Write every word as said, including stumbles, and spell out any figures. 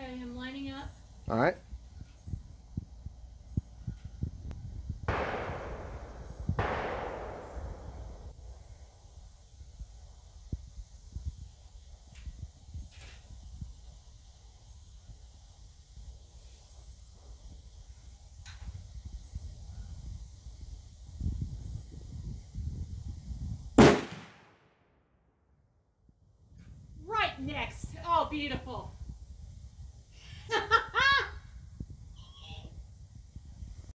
him lining up. All right. Right next. Oh, beautiful.